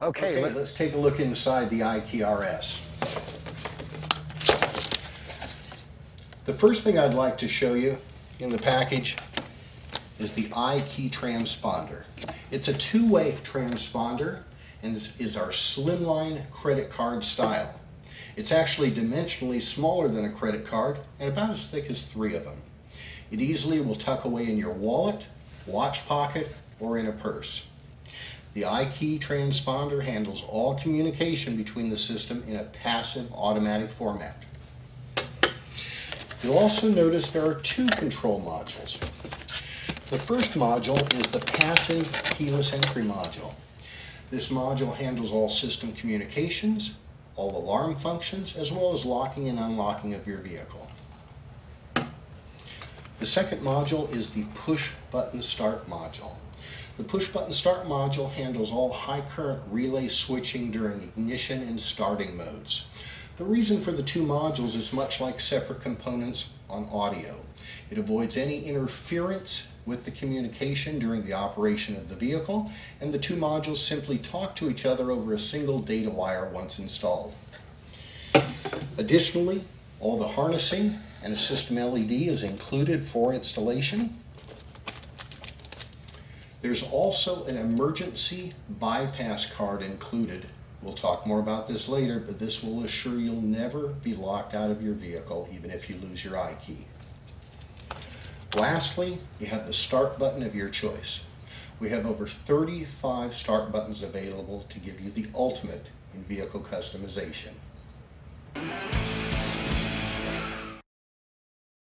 Okay, let's take a look inside the iKey RS. The first thing I'd like to show you in the package is the iKey transponder. It's a two-way transponder and is our slimline credit card style. It's actually dimensionally smaller than a credit card and about as thick as 3 of them. It easily will tuck away in your wallet, watch pocket, or in a purse. The iKey transponder handles all communication between the system in a passive automatic format. You'll also notice there are 2 control modules. The first module is the passive keyless entry module. This module handles all system communications, all alarm functions, as well as locking and unlocking of your vehicle. The second module is the push button start module. The push button start module handles all high current relay switching during ignition and starting modes. The reason for the 2 modules is much like separate components on audio. It avoids any interference with the communication during the operation of the vehicle, and the 2 modules simply talk to each other over a single data wire once installed. Additionally, all the harnessing and a system LED is included for installation. There's also an emergency bypass card included. We'll talk more about this later, but this will assure you'll never be locked out of your vehicle, even if you lose your iKey. Lastly, you have the start button of your choice. We have over 35 start buttons available to give you the ultimate in vehicle customization.